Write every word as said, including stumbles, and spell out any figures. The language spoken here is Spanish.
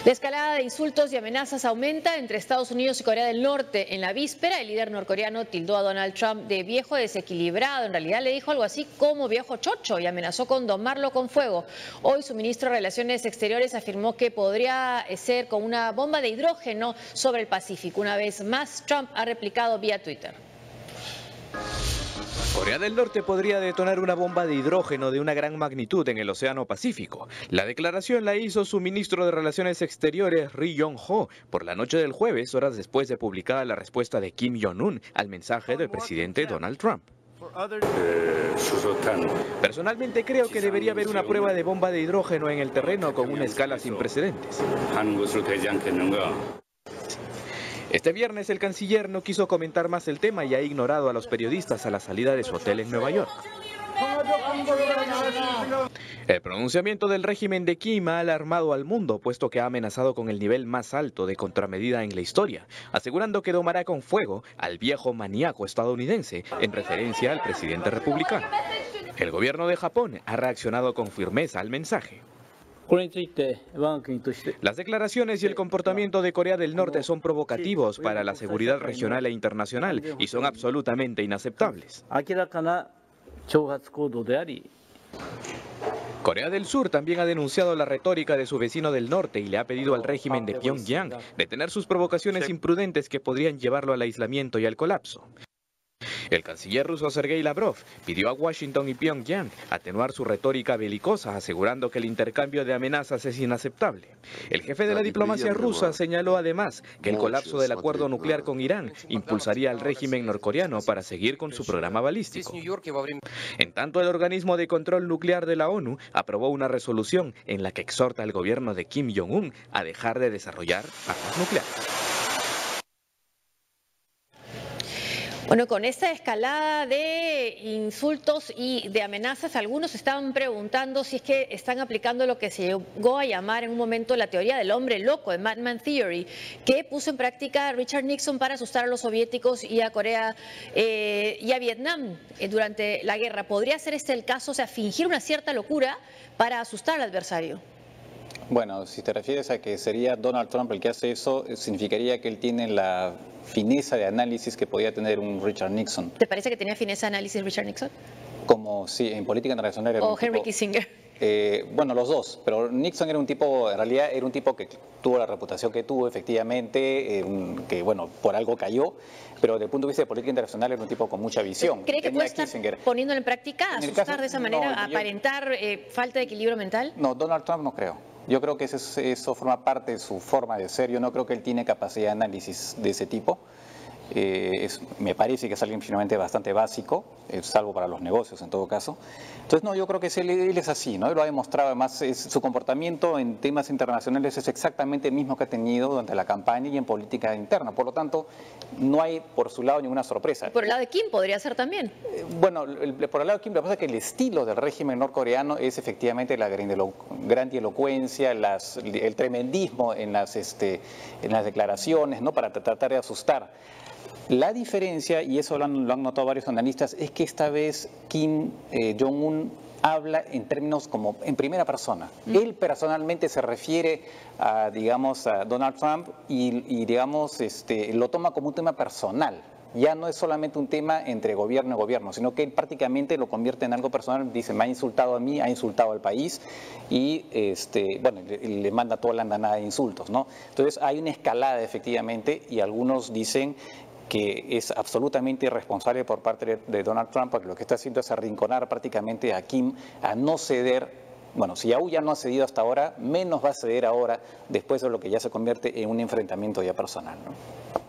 La escalada de insultos y amenazas aumenta entre Estados Unidos y Corea del Norte. En la víspera, el líder norcoreano tildó a Donald Trump de viejo desequilibrado. En realidad le dijo algo así como viejo chocho y amenazó con domarlo con fuego. Hoy su ministro de Relaciones Exteriores afirmó que podría ser con una bomba de hidrógeno sobre el Pacífico. Una vez más, Trump ha replicado vía Twitter. Corea del Norte podría detonar una bomba de hidrógeno de una gran magnitud en el Océano Pacífico. La declaración la hizo su ministro de Relaciones Exteriores, Ri Yong-ho, por la noche del jueves, horas después de publicada la respuesta de Kim Jong-un al mensaje del presidente Donald Trump. Personalmente creo que debería haber una prueba de bomba de hidrógeno en el terreno con una escala sin precedentes. Este viernes el canciller no quiso comentar más el tema y ha ignorado a los periodistas a la salida de su hotel en Nueva York. El pronunciamiento del régimen de Kim ha alarmado al mundo, puesto que ha amenazado con el nivel más alto de contramedida en la historia, asegurando que domará con fuego al viejo maníaco estadounidense, en referencia al presidente republicano. El gobierno de Japón ha reaccionado con firmeza al mensaje. Las declaraciones y el comportamiento de Corea del Norte son provocativos para la seguridad regional e internacional y son absolutamente inaceptables. Corea del Sur también ha denunciado la retórica de su vecino del norte y le ha pedido al régimen de Pyongyang detener sus provocaciones imprudentes que podrían llevarlo al aislamiento y al colapso. El canciller ruso Sergei Lavrov pidió a Washington y Pyongyang atenuar su retórica belicosa, asegurando que el intercambio de amenazas es inaceptable. El jefe de la diplomacia rusa señaló además que el colapso del acuerdo nuclear con Irán impulsaría al régimen norcoreano para seguir con su programa balístico. En tanto, el organismo de control nuclear de la ONU aprobó una resolución en la que exhorta al gobierno de Kim Jong-un a dejar de desarrollar armas nucleares. Bueno, con esta escalada de insultos y de amenazas, algunos estaban preguntando si es que están aplicando lo que se llegó a llamar en un momento la teoría del hombre loco, de Madman Theory, que puso en práctica Richard Nixon para asustar a los soviéticos y a Corea eh, y a Vietnam eh, durante la guerra. ¿Podría ser este el caso, o sea, fingir una cierta locura para asustar al adversario? Bueno, si te refieres a que sería Donald Trump el que hace eso, significaría que él tiene la fineza de análisis que podía tener un Richard Nixon. ¿Te parece que tenía fineza de análisis Richard Nixon? Como sí, en política internacional era o un Henry tipo, Kissinger. Eh, bueno, los dos, pero Nixon era un tipo, en realidad era un tipo que tuvo la reputación que tuvo, efectivamente, eh, que bueno, por algo cayó, pero desde el punto de vista de política internacional era un tipo con mucha visión. ¿Cree que puede estar Kissinger. poniéndolo en práctica, En el asustar caso, de esa manera, no, yo, aparentar eh, falta de equilibrio mental? No, Donald Trump no creo. Yo creo que eso, eso forma parte de su forma de ser. Yo no creo que él tiene capacidad de análisis de ese tipo. Eh, es, me parece que es alguien finalmente bastante básico, eh, salvo para los negocios en todo caso. Entonces, no, yo creo que es, él, él es así, ¿no? Él lo ha demostrado, además, es, su comportamiento en temas internacionales es exactamente el mismo que ha tenido durante la campaña y en política interna. Por lo tanto, no hay por su lado ninguna sorpresa. ¿Y por el lado de Kim podría ser también? Eh, bueno, el, por el lado de Kim, lo que pasa es que el estilo del régimen norcoreano es efectivamente la grandilocuencia, las, el tremendismo en las, este, en las declaraciones, ¿no? Para tratar de asustar. La diferencia, y eso lo han, lo han notado varios analistas, es que esta vez Kim eh, Jong-un habla en términos como en primera persona. Mm. Él personalmente se refiere a, digamos, a Donald Trump y, y digamos, este, lo toma como un tema personal. Ya no es solamente un tema entre gobierno y gobierno, sino que él prácticamente lo convierte en algo personal. Dice, me ha insultado a mí, ha insultado al país y este, bueno, le, le manda toda la andanada de insultos, ¿no? Entonces hay una escalada efectivamente y algunos dicen que es absolutamente irresponsable por parte de Donald Trump, porque lo que está haciendo es arrinconar prácticamente a Kim a no ceder. Bueno, si aún ya no ha cedido hasta ahora, menos va a ceder ahora, después de lo que ya se convierte en un enfrentamiento ya personal, ¿no?